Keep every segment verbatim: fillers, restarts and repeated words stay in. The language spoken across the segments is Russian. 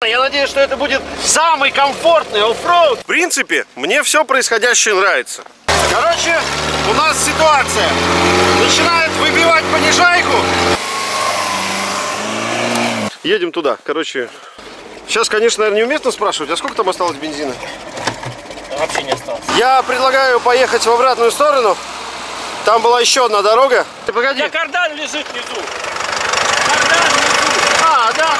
Я надеюсь, что это будет самый комфортный оффроуд. В принципе, мне все происходящее нравится. Короче, у нас ситуация. Начинает выбивать понижайку. Едем туда. Короче, сейчас, конечно, наверное, неуместно спрашивать, а сколько там осталось бензина? Вообще не осталось. Я предлагаю поехать в обратную сторону. Там была еще одна дорога. Ты погоди. Да, кардан лежит внизу. Кардан внизу. А, да.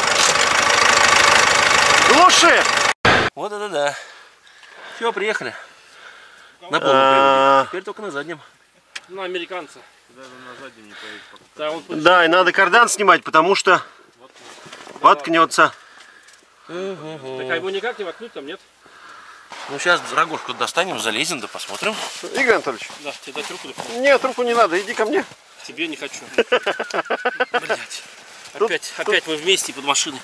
Глуши. Вот это да. Все, приехали. На полном приводе. Теперь только на заднем. Ну, американцы. Даже на заднем не поедет. Да, и надо кардан снимать, потому что воткнется. Так а его никак не воткнуть, там нет? Ну сейчас рогожку достанем, залезем, да посмотрим. Игорь Анатольевич. Да, тебе дать руку? Нет, руку не надо, иди ко мне. Тебе не хочу. Блять. Опять, опять мы вместе под машиной.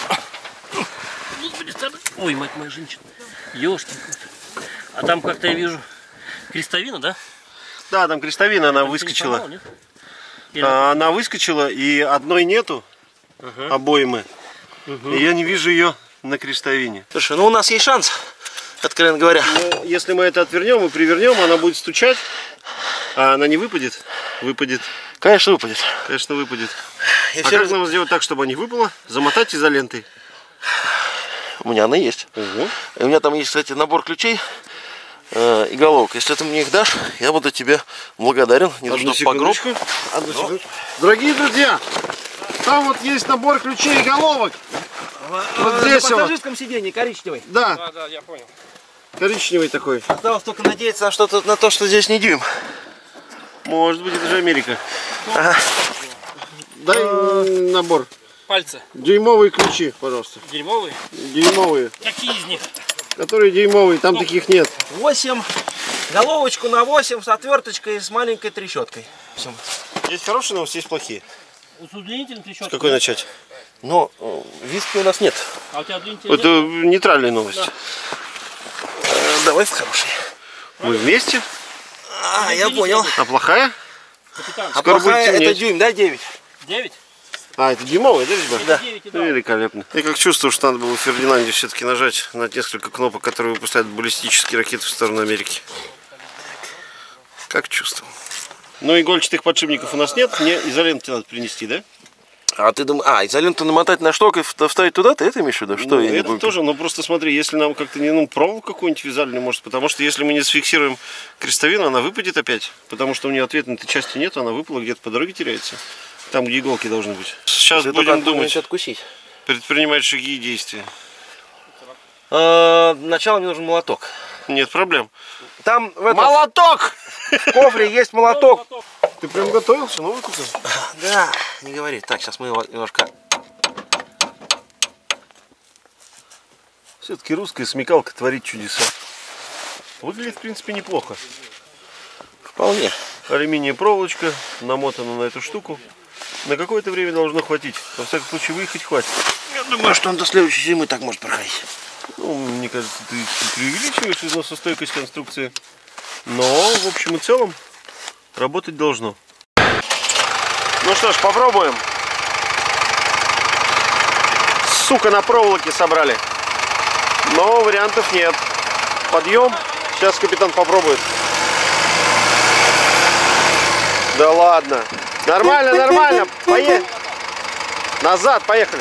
Ой, мать моя женщина. Ёшкин. А там как-то я вижу крестовина, да? Да, там крестовина, она выскочила. Сломал, а, она выскочила, и одной нету, uh-huh. обоймы. Uh-huh. И я не вижу ее на крестовине. Слушай, ну у нас есть шанс, откровенно говоря. Но если мы это отвернем и привернем, она будет стучать, а она не выпадет. Выпадет. Конечно, выпадет. Конечно, выпадет. И а как раз... нам сделать так, чтобы она не выпала? Замотать изолентой. У меня она есть. Угу. У меня там есть, кстати, набор ключей э, и головок. Если ты мне их дашь, я буду тебе благодарен. Не Одну то, погроб. Одну Но... Дорогие друзья, там вот есть набор ключей и головок. Вот здесь на пассажирском сиденье коричневый. Да. Да, да, я понял. Коричневый такой. Осталось только надеяться на, что-то, на то, что здесь не дюйм. Может быть, это же Америка. Ага. Дай набор. Пальцы. Дюймовые ключи, пожалуйста. Дюймовые? Дюймовые. Какие из них? Которые дюймовые, там ну, таких нет. восемь. Головочку на восемь с отверточкой и с маленькой трещоткой. Есть хорошие новости, есть плохие. С удлинительной трещоткой. С какой начать? Но э, виски у нас нет. А у тебя удлинительный? Это нет? Нейтральная новость. Да. Э, давай с хорошей. Мы вместе. А, я понял. А плохая? Капитан. А плохая это дюйм, да, девять? девять? А, это дюймовый, да, резьба? Да. Великолепно. Я как чувствую, что надо было в Фердинанде все-таки нажать на несколько кнопок, которые выпускают баллистические ракеты в сторону Америки. Как чувствую. Но игольчатых подшипников у нас нет, мне изоленты надо принести, да? А ты думаешь, а, изоленту намотать на шток и вставить туда, ты это имеешь в виду? Что ну, я это тоже, но просто смотри, если нам как-то не, ну, проволоку какую-нибудь вязальную, может, потому что если мы не сфиксируем крестовину, она выпадет опять, потому что у нее ответной части нет, она выпала, где-то по дороге теряется, там, где иголки должны быть. Сейчас будем думать, откусить. Предпринимать шаги и действия. А, начало мне нужен молоток. Нет проблем. Там в этом... Молоток! В кофре есть молоток. Ты прям готовился? Ну, выкупил? Да, не говори. Так, сейчас мы его немножко... Все-таки русская смекалка творит чудеса. Выглядит, в принципе, неплохо. Вполне. Алюминиевая проволочка намотана на эту штуку. На какое-то время должно хватить. Во всяком случае, выехать хватит. Я думаю, что он до следующей зимы так может проходить. Ну, мне кажется, ты преувеличиваешь износостойкость конструкции. Но, в общем и целом, работать должно. Ну что ж, попробуем. Сука, на проволоке собрали. Но вариантов нет. Подъем. Сейчас капитан попробует. Да ладно. Нормально, нормально. Поехали. Назад, поехали.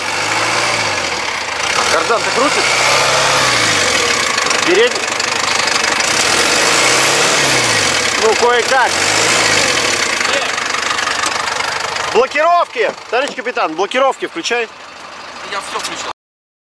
Кардан, ты крутишь? Передний. Ну, кое-как. Блокировки! Товарищ капитан, блокировки включай. Я все включил.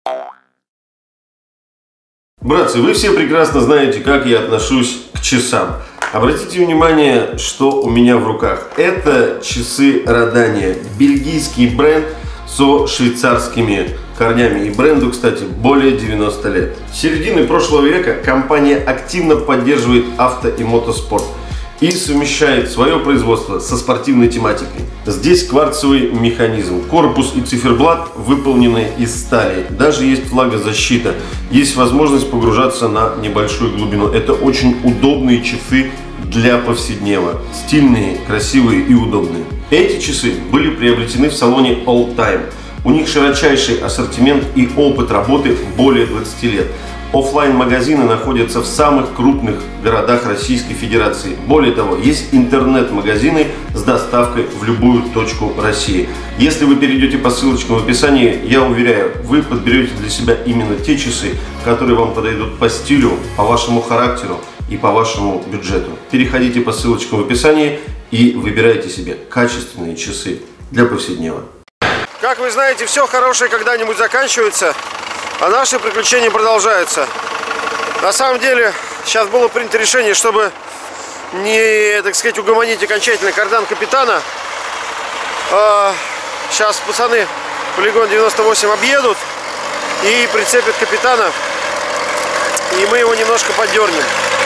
Братцы, вы все прекрасно знаете, как я отношусь к часам. Обратите внимание, что у меня в руках. Это часы Родания. Бельгийский бренд со швейцарскими корнями. И бренду, кстати, более девяноста лет. С середины прошлого века компания активно поддерживает авто и мотоспорт и совмещает свое производство со спортивной тематикой. Здесь кварцевый механизм. Корпус и циферблат выполнены из стали. Даже есть влагозащита. Есть возможность погружаться на небольшую глубину. Это очень удобные часы для повседнева. Стильные, красивые и удобные. Эти часы были приобретены в салоне All Time. У них широчайший ассортимент и опыт работы более двадцати лет. Оффлайн-магазины находятся в самых крупных городах Российской Федерации. Более того, есть интернет-магазины с доставкой в любую точку России. Если вы перейдете по ссылочкам в описании, я уверяю, вы подберете для себя именно те часы, которые вам подойдут по стилю, по вашему характеру и по вашему бюджету. Переходите по ссылочкам в описании и выбирайте себе качественные часы для повседневного. Как вы знаете, все хорошее когда-нибудь заканчивается, а наши приключения продолжаются. На самом деле, сейчас было принято решение, чтобы не, так сказать, угомонить окончательно кардан капитана. А, сейчас пацаны полигон девяносто восемь объедут и прицепят капитана, и мы его немножко поддернем.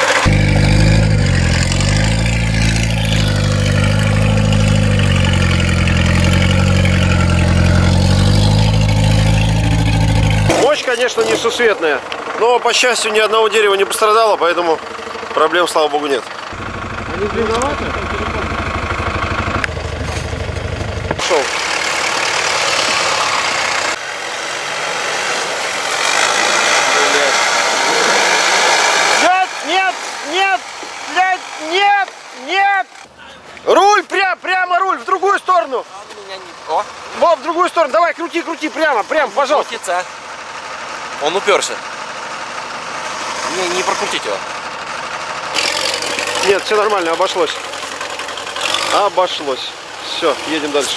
Конечно, несусветная, но, по счастью, ни одного дерева не пострадало, поэтому проблем, слава богу, нет. Они длинноваты? Пошел. Нет, нет, нет, блядь, нет, нет! Руль, прям, прямо руль, в другую сторону! О. Во, в другую сторону, давай, крути, крути, прямо, прямо, пожалуйста. Крутится. Он уперся. Не, не прокрутить его. Нет, все нормально, обошлось. Обошлось. Все, едем дальше.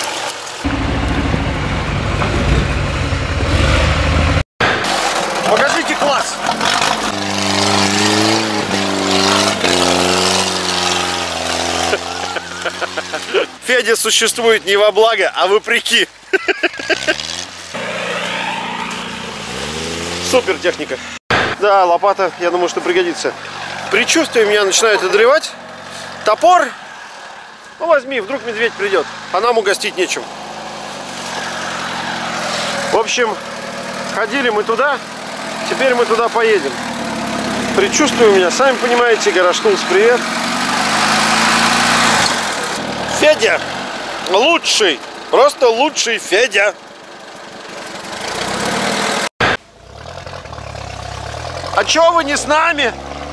Покажите класс. Федя существует не во благо, а вопреки. Супер техника. Да, лопата, я думаю, что пригодится. Предчувствие меня начинает одолевать. Топор. Ну, возьми, вдруг медведь придет, а нам угостить нечем. В общем, ходили мы туда, теперь мы туда поедем. Предчувствие у меня, сами понимаете, Горошнулс, привет. Федя лучший, просто лучший Федя. А чё вы не с нами?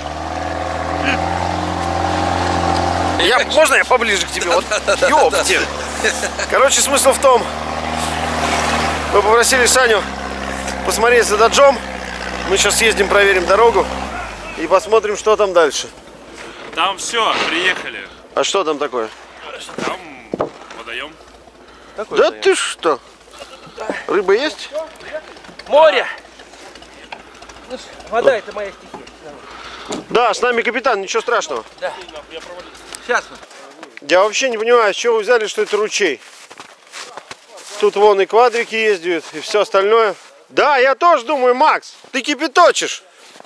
Я, можно я поближе к тебе? Вот, ёпти. Короче, смысл в том, мы попросили Саню посмотреть за даджом. Мы сейчас съездим, проверим дорогу и посмотрим, что там дальше. Там все, приехали. А что там такое? Там водоем. Какой да водоем? Ты что? Рыба есть? Море! Вода — это моя стихия. Да, с нами капитан, ничего страшного. Да. Сейчас. Я вообще не понимаю, с чего вы взяли, что это ручей. Тут вон и квадрики ездят, и все остальное. Да, я тоже думаю, Макс, ты кипяточишь.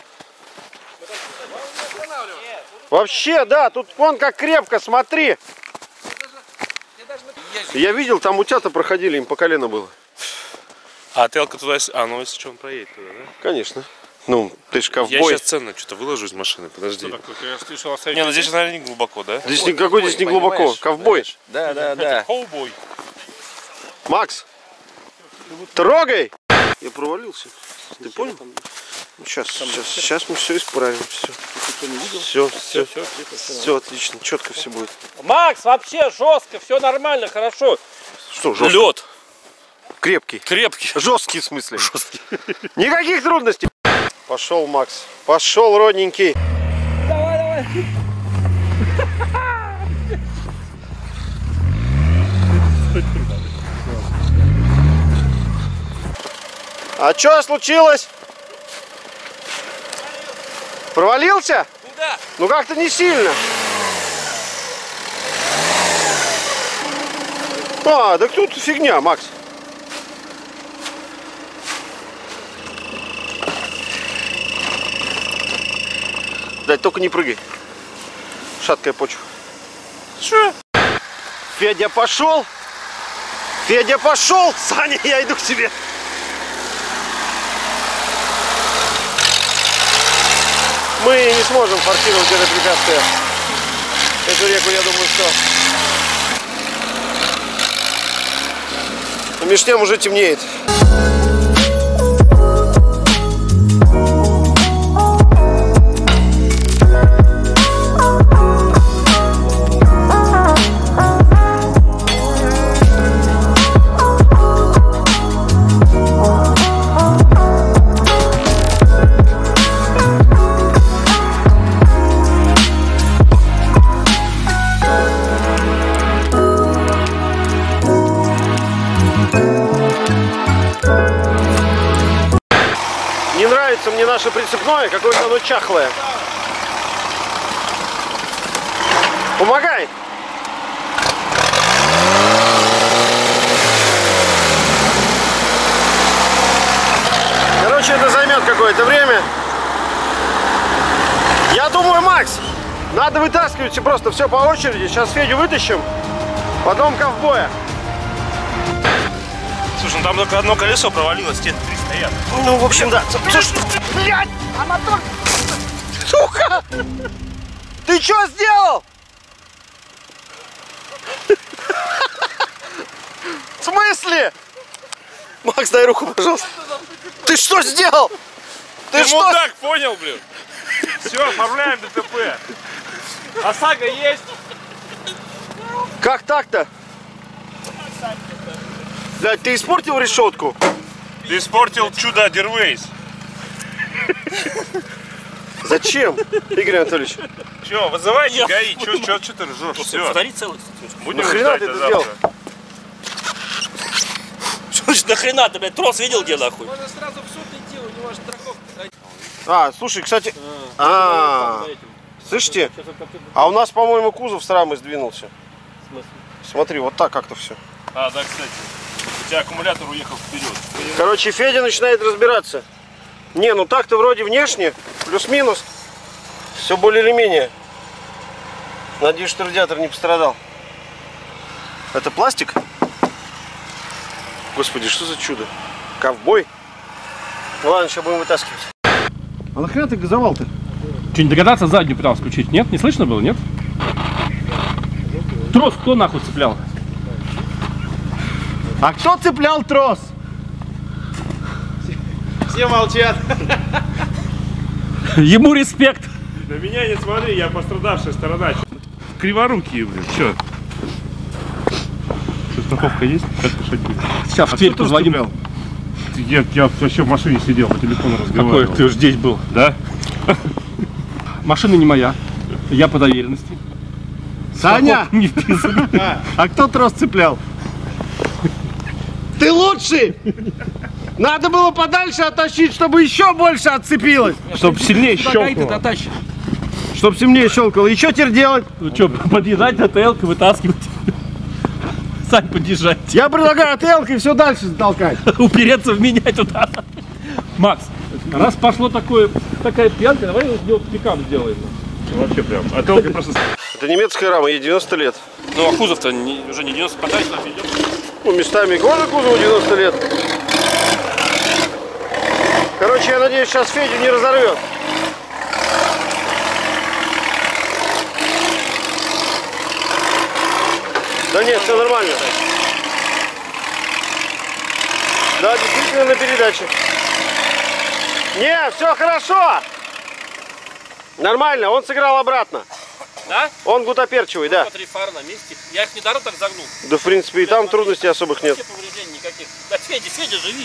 Вообще, да, тут вон как крепко, смотри. Я видел, там утята проходили, им по колено было. А телка туда, а ну если что, он проедет туда, да? Конечно. Ну, ты ж ковбой. Я сейчас ценно что-то выложу из машины, подожди. Что такое? Я слышал, не, ну здесь, наверное, не глубоко, да? Здесь никакой, здесь не глубоко. Ковбой. Да, да, да. Ковбой. Макс, трогай! Я провалился. Ты понял? Сейчас, сейчас, сейчас мы все исправим. Все, все, все, все отлично, четко все будет. Макс, вообще жестко, все нормально, хорошо. Что, жестко? Лед. Крепкий. Крепкий. Жесткий в смысле. Жесткий. Никаких трудностей. Пошел, Макс. Пошел, родненький. Давай, давай. А что случилось? Провалился? Да. Ну как-то не сильно. А, так тут фигня, Макс. Дать, только не прыгай. Шаткая почва. Что? Федя пошел. Федя пошел. Саня, я иду к тебе. Мы не сможем форсировать это препятствие. Эту реку, я думаю, что Между тем уже темнеет. Не нравится мне наше прицепное, какое-то оно чахлое. Помогай! Короче, это займет какое-то время. Я думаю, Макс, надо вытаскивать просто все по очереди. Сейчас Федю вытащим, потом ковбоя. Слушай, ну там только одно колесо провалилось, те три стоят. Ну, в общем, да. Слушай, блядь, а мотор... Сука! Ты что сделал? В смысле? Макс, дай руку, пожалуйста. Ты что сделал? Ты, Ты что? мудак, понял, блин? Все, оформляем ДТП. ОСАГО есть. Как так-то? Блядь, ты испортил решетку? Ты испортил чудо Дервейс. Зачем, Игорь Анатольевич? Че, вызывайте ГАИ, че ты ржешь? Все. Смотри, целый. Будем Нахрена ждать ты до это завтра. сделал? Что ж нахрена ты, блядь, трос видел где нахуй? Можно сразу в суд идти, у него аж страховка. А, слушай, кстати... А, слышите? А у нас, по-моему, кузов с рамы сдвинулся. Смотри, вот так как-то все. А, да, кстати. У тебя аккумулятор уехал вперед. Короче, Федя начинает разбираться. Не, ну так-то вроде внешне, плюс-минус. Все более или менее. Надеюсь, что радиатор не пострадал. Это пластик? Господи, что за чудо? Ковбой? Ну ладно, сейчас будем вытаскивать. А нахрена ты газовал-то? Что, не догадаться заднюю пытался включить? Нет? Не слышно было, нет? Трос кто нахуй цеплял? А кто цеплял трос? Все молчат. Ему респект. На меня не смотри, я пострадавшая сторона. Криворукие, блин, чё? Что, страховка есть? Как решать будет? Сейчас в дверь позвоним. Я, я вообще в машине сидел, по телефону разговаривал. Какой? Ты уж здесь был. Да? Машина не моя. Я по доверенности. Саня! Не вписан. А кто трос цеплял? Ты лучший! Надо было подальше оттащить, чтобы еще больше отцепилось. Чтоб сильнее щелкало. щелкало. Чтоб сильнее щелкало. И что теперь делать? Ну что, подъезжать на ТЛ-ку, вытаскивать. Сань, подъезжать. Я предлагаю ТЛ-кой все дальше затолкать. Упереться в меня туда. Макс, раз пошло такое, такая пьянка, давай сделать пикап сделаем. Вообще прям. А толка просто... Это немецкая рама, ей девяносто лет. Ну а кузов-то не, уже не девяносто, подай сюда идем. Ну, местами кожа кузову девяносто лет. Короче, я надеюсь, сейчас Федю не разорвет. Да нет, все нормально. Да, действительно на передаче. Не, все хорошо. Нормально, он сыграл обратно. Да? Он гутоперчивый, да. Смотри, фары на месте. Я их недаром так загнул. Да, в принципе, и там трудностей особых нет. Вообще повреждений никаких. Да, Федя, Федя, живи.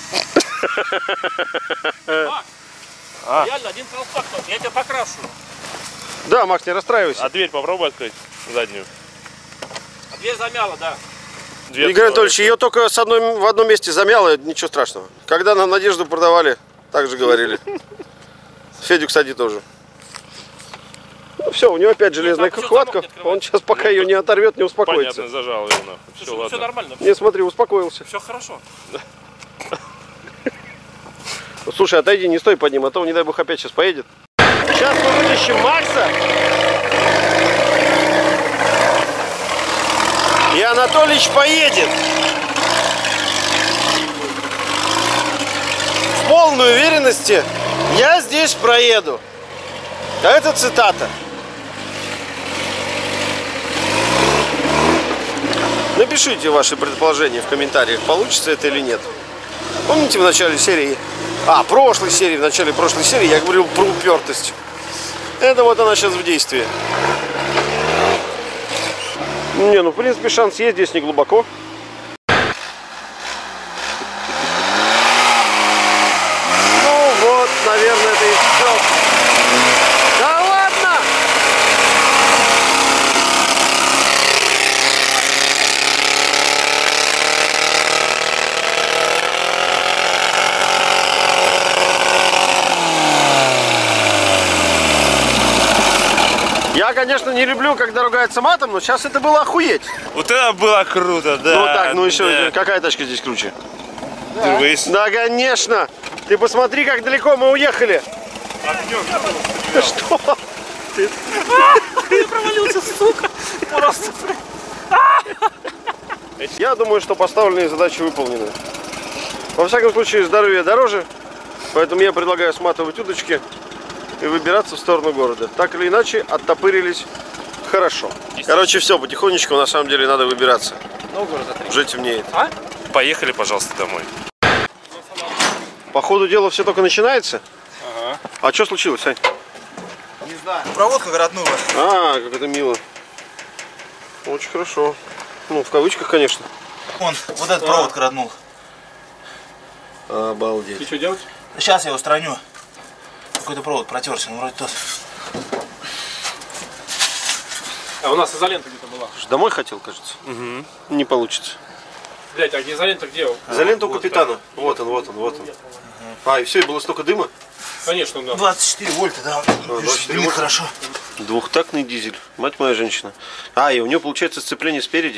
Макс, А. реально, один колпак, я тебя покрашу. Да, Макс, не расстраивайся. А дверь попробуй открыть, заднюю. А дверь замяла, да. Дверь Игорь Анатольевич, ее только с одной, в одном месте замяло, ничего страшного. Когда нам Надежду продавали, так же говорили. Федю, кстати, тоже. Ну все, у него опять железная там всё хватка. замок не открывается. Он сейчас пока ее не оторвет, не успокоится. Понятно, зажал ее нахуй. Все, Слушай, ну, все ладно. нормально. Не, смотри, успокоился. Все хорошо. Ну, слушай, отойди, не стой под ним, а то, не дай бог, опять сейчас поедет. Сейчас мы вытащим Макса. И Анатолич поедет. В полной уверенности я здесь проеду. А это цитата. Напишите ваши предположения в комментариях, получится это или нет. Помните в начале серии, а, прошлой серии, в начале прошлой серии я говорил про упертость. Это вот она сейчас в действии. Не, ну в принципе шанс есть, здесь не глубоко. Ну вот, наверное, это и все. Да ладно! Я, конечно, не люблю, когда ругаются матом, но сейчас это было охуеть. Вот это было круто, да. Ну так, ну еще, да. какая тачка здесь круче? Дервейс. Да, конечно. Ты посмотри, как далеко мы уехали. Что? Ты... Я провалился, сука. Просто. Я думаю, что поставленные задачи выполнены. Во всяком случае, здоровье дороже. Поэтому я предлагаю сматывать удочки и выбираться в сторону города. Так или иначе, оттопырились хорошо. Короче, все, потихонечку на самом деле надо выбираться. Уже темнеет. А? Поехали, пожалуйста, домой. По ходу дела все только начинается. Ага. А что случилось, Сань? Не знаю. Проводка коротнула. А, как это мило. Очень хорошо. Ну, в кавычках, конечно. Вон, вот этот провод коротнул. Обалдеть. И что делать? Сейчас я его устраню. Какой-то провод протерся, ну вроде тот. А у нас изолента где-то была. Домой хотел, кажется. Угу. Не получится. Блять, а изолента где? Изолента у капитана. Вот он, вот он, вот он. А, и все, и было столько дыма. Конечно, да. двадцать четыре вольта, да. двадцать четыре Дымит вольта. хорошо. Двухтактный дизель. Мать моя женщина. А, и у нее получается сцепление спереди.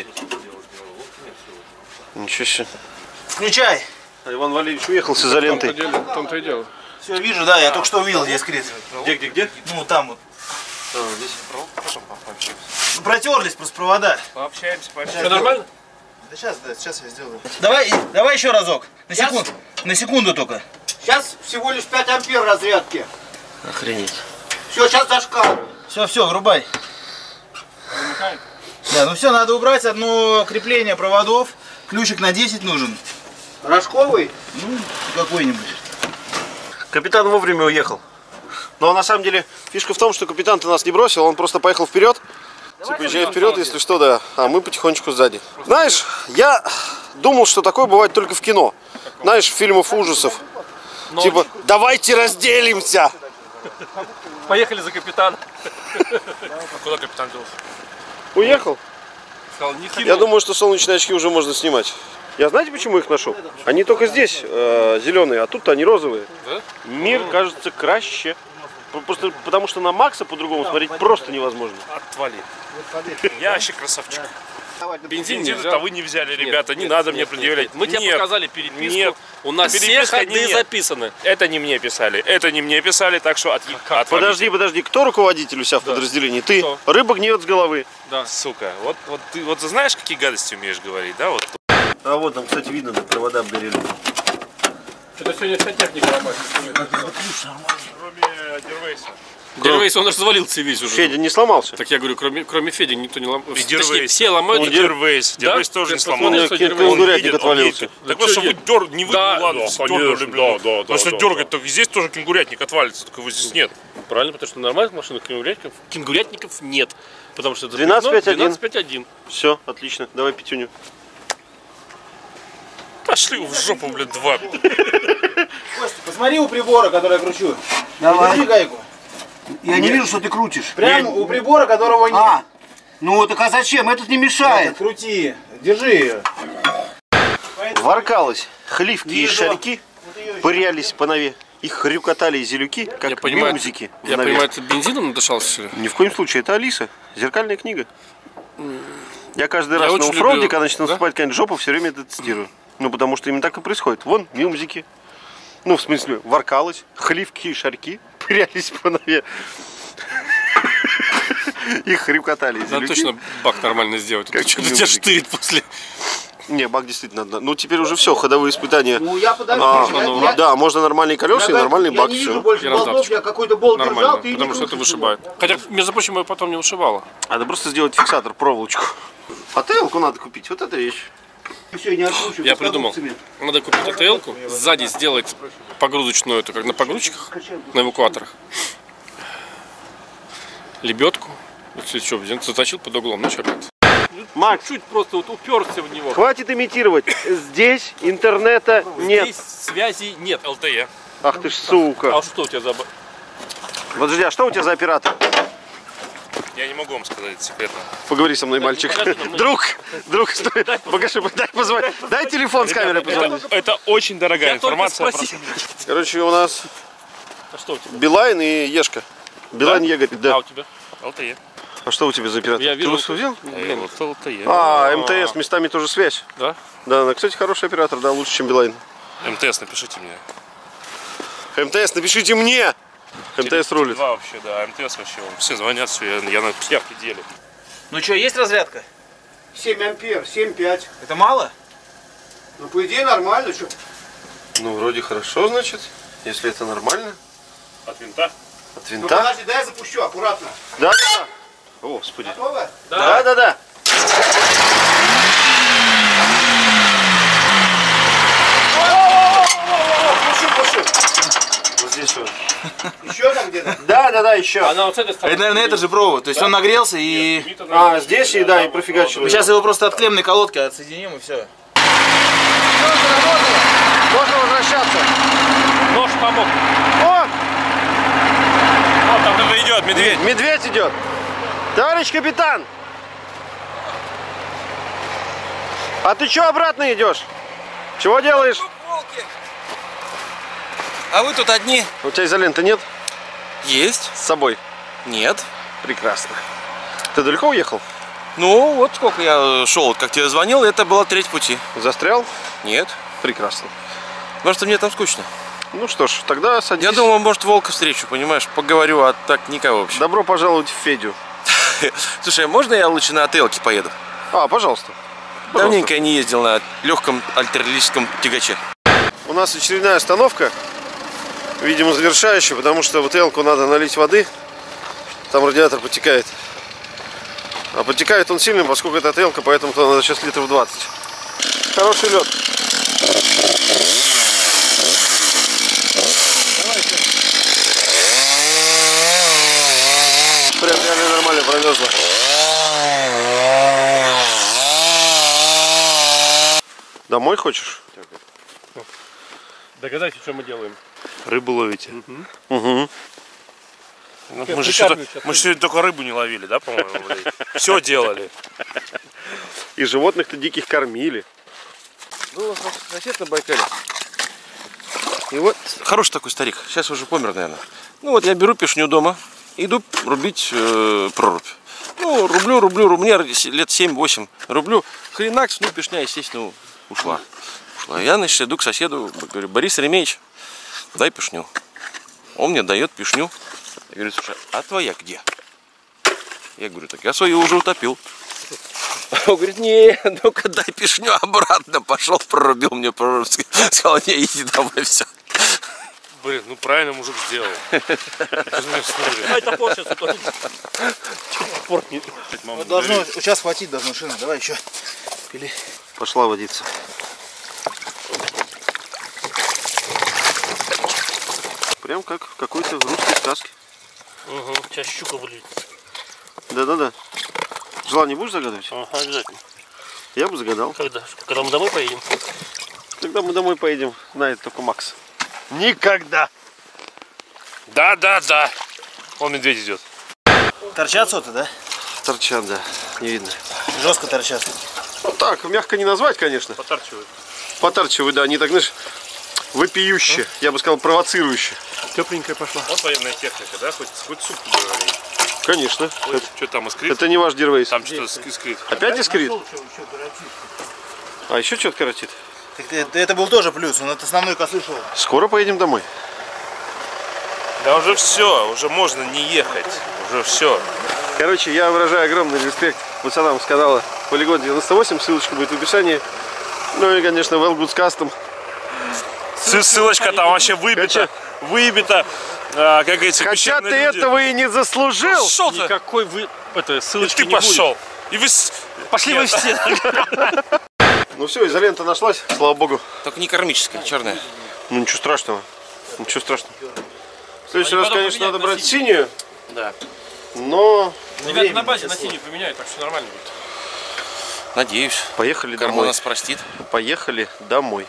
Ничего себе. Включай. А Иван Валерьевич уехал с изолентой. В том-то и дело. Все, вижу, да, я только что увидел здесь скрит. Где, где, где? Ну, там вот. А, здесь. Ну, протерлись просто провода. Пообщаемся, пообщаемся. Все нормально? Да сейчас, да, сейчас я сделаю. Давай, давай еще разок. На секунду. На секунду только. Сейчас всего лишь пять ампер разрядки. Охренеть. Все, сейчас зашкал. Все, все, врубай. Да, ну все, надо убрать одно крепление проводов. Ключик на десять нужен. Рожковый? Ну, какой-нибудь. Капитан вовремя уехал. Но на самом деле фишка в том, что капитан-то нас не бросил, он просто поехал вперед. Типа, езжай вперед, если что, да. А мы потихонечку сзади. Знаешь, я думал, что такое бывает только в кино. Знаешь, в фильмах ужасов. Но... Типа, давайте разделимся. Поехали за капитана. А куда капитан делся? Уехал? Сказал, не хитрый. Я думаю, что солнечные очки уже можно снимать. Я знаете, почему их ношу? Они только здесь э, зеленые, а тут они розовые. Да? Мир кажется краще. Просто потому что на Макса по-другому смотреть просто невозможно. Отвали. Я вообще красавчик. Бензин Бензин нельзя. это вы не взяли, ребята, не надо мне предъявлять. Мы тебе Нет. показали переписку. Нет. У нас Переписка все ходы не- записаны. Это не мне писали, это не мне писали, так что от... отвалите. Подожди, подожди, кто руководитель у себя в подразделении? Ты. Кто? Рыба гниет с головы. Сука, вот, вот ты вот знаешь, какие гадости умеешь говорить, да? Вот. А вот там, кстати, видно, на провода обгорели. Что-то сегодня вся техника ломается. Кроме Дервейса. Дервейс, он развалился весь уже. Федя не сломался? Так я говорю, кроме, кроме Феди никто не ломал. И Точнее, Дервейс. все ломают. И Дервейс. Да? Дервейс тоже Ты не посмотри, сломал. что У меня Дервейс. кенгурятник Видит, он отвалился. видит. Так вот, что вы дер... не вы, Да, ладно, да, все конечно, дернули, блин. да, да, Но если да, дергать, то здесь тоже кенгурятник отвалится, только его здесь нет. Правильно, потому что нормальных машин кенгурятников, кенгурятников нет. Потому что это двенадцать пять один. двенадцать пять один. Все, отлично. Давай пятюню. Пошли в жопу, блин, два. Костя, посмотри у прибора, который я кручу. Давай. Держи гайку. Я не вижу, что ты крутишь. Прямо у прибора, которого нет. А, ну так а зачем? Этот не мешает. Крути. Держи ее. Воркалось. Хливки и Вижу. шарики пырялись по нове. Их хрюкотали зелюки, как Я понимаю, мюзики в я нове. понимаю, ты бензином надышался, что ли? Ни в коем случае, это Алиса. Зеркальная книга. Я каждый раз Я на очень оффроуде, люблю. когда начинает Да? наступать какая-нибудь жопа, все время это цитирую. Ну, потому что именно так и происходит. Вон, мюзики. Ну, в смысле, воркалось, хливки и шарики пырялись по нове. Их хрюкотали Надо зелюки. точно бак нормально сделать. Как Что-то мюзик. тебя штырит после. Не, бак действительно надо. Ну теперь уже все, ходовые испытания. Ну я подожди. А, я- ну, я- да, можно нормальные колеса и я- нормальный я бак, не вижу все. больше И болтов, раздаточку. я какой-то болт держал, Нормально, ты не потому что это крутишь вышибает. Хотя, между прочим, его потом не вышибало. Надо просто сделать фиксатор, проволочку. А тейлку надо купить, вот эта вещь. его. Всё, не откручивай, Я пускай придумал. цемент. Надо купить эй ти эл-ку, сзади сделать погрузочную, это как на погрузчиках, на эвакуаторах. Лебедку. Если что, заточил под углом, ну что, Макс, чуть просто вот уперся в него. хватит имитировать. Здесь интернета нет. Здесь связи нет, эл ти и. Ах ты ж сука. А что у тебя за... Подожди, а что у тебя за оператор? Я не могу вам сказать секретно. Поговори со мной, мальчик. Друг, друг, стой. Покажи, дай позвонить. Дай телефон с камерой позвонить. Это очень дорогая Я только информация. спросил. Короче, у нас А что у тебя? Билайн и Ешка. Билайн Да? Е говорит, А да. у тебя? эл ти и. А что у тебя за оператор? Я Ты вижу. его взял? Блин, вот эл ти и. А, МТС, местами тоже связь. Да? Да, ну, кстати, хороший оператор, да, лучше, чем Билайн. эм тэ эс, напишите мне. МТС, напишите мне! МТС рулит. Два вообще, да, эм тэ эс вообще. Все звонят, все, я, я, на, я в пределе. Ну что, есть разрядка? семь ампер, семь пять. Это мало? Ну по идее нормально, что? Ну, вроде хорошо, значит, если это нормально. От винта? От Ну винта. подожди, дай я запущу, аккуратно. Да, да, да. О, господи. Готово? Да, да, да. Пущу, пущу. Вот здесь вот. Еще там где-то? Да, да, да, еще. Она вот с этой стороны. Это, наверное, это же провод. То есть он нагрелся и... А, здесь и да, и профигачиваю. Мы сейчас его просто от клеммной колодки отсоединим и все. Можно возвращаться. Нож помог. О, Вот там кто-то идет, медведь. медведь идет. Товарищ капитан. А ты что обратно идешь? Чего делаешь? А вы тут одни? У тебя изоленты нет? Есть. С собой? Нет. Прекрасно. Ты далеко уехал? Ну, вот сколько я шел, как тебе звонил, это была треть пути. Застрял? Нет. Прекрасно. Потому что мне там скучно. Ну что ж, тогда садись. Я думал, может, волка встречу, понимаешь, поговорю, а так никого вообще. Добро пожаловать в Федю. Слушай, а можно я лучше на АТЛке поеду? А, пожалуйста. Давненько я не ездил на легком альтернативном тягаче. У нас очередная остановка. Видимо, завершающая, потому что в ТЛ-ку надо налить воды. Там радиатор потекает. А потекает он сильно, поскольку это ТЛ-ка, поэтому то надо сейчас литров двадцать. Хороший лед. Прям реально нормально промерзло. Домой хочешь? Догадайся, что мы делаем. Рыбу ловите. Угу. Мы же сегодня, мы же сегодня только рыбу не ловили, да, по-моему? Все делали. И животных-то диких кормили. Был у нас сосед на Байкале. И вот хороший такой старик. Сейчас уже помер, наверное. Ну вот я беру пешню дома, иду рубить э, прорубь. Ну, рублю, рублю, рублю, мне лет семь-восемь рублю. Хренакс, ну, пешня, естественно, ушла. ушла. Я, значит, иду к соседу, говорю: Борис Ремеевич, дай пешню. Он мне дает пешню. Я говорю: слушай, а твоя где? Я говорю: так я свою уже утопил. Он говорит: не, ну-ка дай пешню обратно. Пошел, прорубил мне прорубь. Сказал: не, иди домой, все. Блин, ну правильно мужик сделал. Ай, топор сейчас утопит. Топор не... Вот должно, сейчас хватить должно шины. Давай еще пили. Пошла водиться. Прям как в какой-то русской сказке. Угу, сейчас щука вылезет. Да-да-да. Желание будешь загадывать? Ага, обязательно. Я бы загадал. Когда? Когда мы домой поедем? Когда мы домой поедем, знает только Макс. Никогда! Да, да, да. Вон медведь идет. Торчат соты, да? Торчат, да. Не видно. Жестко торчат. Ну так, мягко не назвать, конечно. Потарчивают. Потарчивают, да. Они так, знаешь, вопиюще. Я бы сказал, провоцирующе. Тепленькая пошла. Вот военная техника, да? Хоть, хоть сутки говорили. Конечно. Ой, Это, что там, искрит? это не ваш дервейс. Там что-то искрит. Опять искрит? А еще что-то коротит. Так это, это был тоже плюс, он от основной косы шел. Скоро поедем домой. Да уже все, уже можно не ехать. Уже все. Короче, я выражаю огромный респект пацанам с канала Полигон девяносто восемь. Ссылочка будет в описании. Ну и, конечно, Well Goods Custom. Ссылочка там вообще выбита. Выбита. А, как эти Хотя ты люди. этого и не заслужил. Пошел ты. Никакой вы... Это, И ссылочки ты не будет. пошел. И вы... с- Пошли вы все. Ну все, изолента нашлась, слава богу. Только не кармическая, черная. Ну ничего страшного. Ничего страшного. В следующий раз, конечно, надо брать синюю. Да. Но Ребята на базе на синюю поменяют, так что нормально будет. Надеюсь. поехали Карма домой. нас простит. Поехали домой.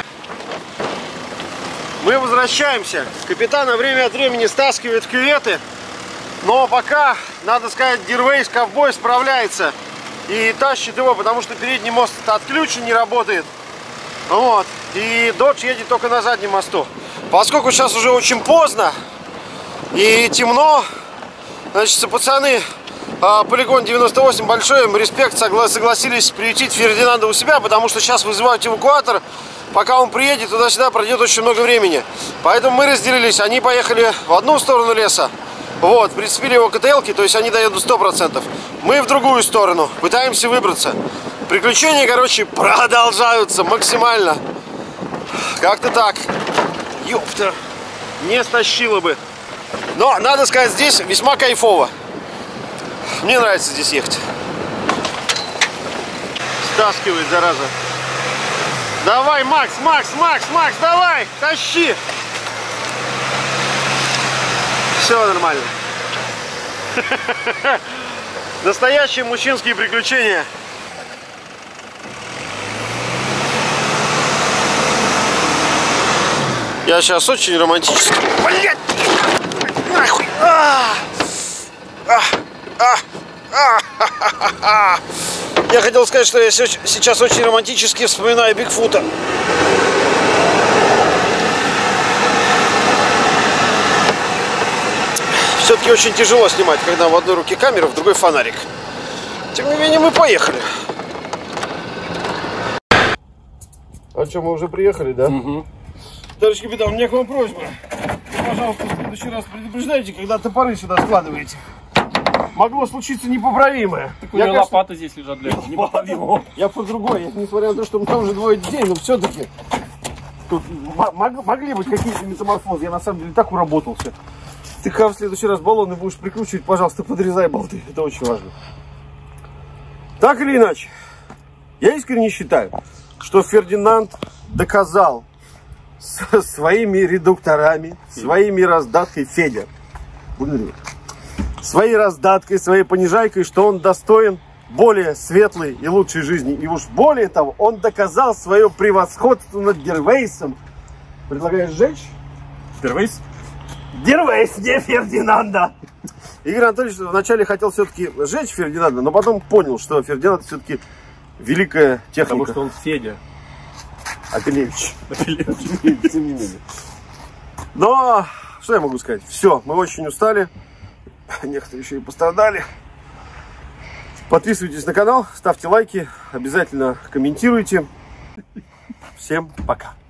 Мы возвращаемся. Капитан на время от времени стаскивает кюветы. Но пока, надо сказать, Дирвейс ковбой справляется. И тащит его, потому что передний мост отключен, не работает. Вот. И Додж едет только на заднем мосту. Поскольку сейчас уже очень поздно и темно, значит, пацаны, полигон девяносто восемь, большой им респект, согла согласились приютить Фердинанда у себя, потому что сейчас вызывают эвакуатор. Пока он приедет, туда-сюда пройдет очень много времени. Поэтому мы разделились. Они поехали в одну сторону леса. Вот, прицепили его к КТЛ-ке, то есть они доедут сто процентов. Мы в другую сторону. Пытаемся выбраться. Приключения, короче, продолжаются максимально. Как-то так. Ёпта. Не стащило бы. Но, надо сказать, здесь весьма кайфово. Мне нравится здесь ехать. Стаскивает, зараза. Давай, Макс, Макс, Макс, Макс, давай, тащи. Все нормально. Настоящие мужчинские приключения. Я сейчас очень романтически. Блять! Нахуй! А! А! А! А! А! Я хотел сказать, что я сейчас очень романтически вспоминаю Бигфута. Все-таки очень тяжело снимать, когда в одной руке камера, в другой фонарик. Тем не менее, мы поехали. А что, мы уже приехали, да? Угу. Товарищ капитан, у меня к вам просьба. Пожалуйста, в следующий раз предупреждайте, когда топоры сюда складываете. Могло случиться непоправимое. Так у меня конечно... лопаты здесь лежат для этого. Непоправимого. Я по другой. Я, несмотря на то, что там уже двое детей, но все-таки тут могли быть какие-то метаморфозы. Я на самом деле так уработался. Ты когда в следующий раз баллоны будешь прикручивать, пожалуйста, подрезай болты. Это очень важно. Так или иначе, я искренне считаю, что Фердинанд доказал своими редукторами, своими раздаткой, Федя, благодарю, своей раздаткой, своей понижайкой, что он достоин более светлой и лучшей жизни. И уж более того, он доказал свое превосходство над Дирвейсом. Предлагаешь сжечь? Дирвейс? Дирвейс, не Фердинанда! Игорь Анатольевич вначале хотел все-таки сжечь Фердинанда, но потом понял, что Фердинанд все-таки великая техника. Потому что он Федя. Апелевич. Апелевич. Тем не менее. Но, что я могу сказать? Все, мы очень устали. Некоторые еще и пострадали. Подписывайтесь на канал, ставьте лайки, обязательно комментируйте. Всем пока.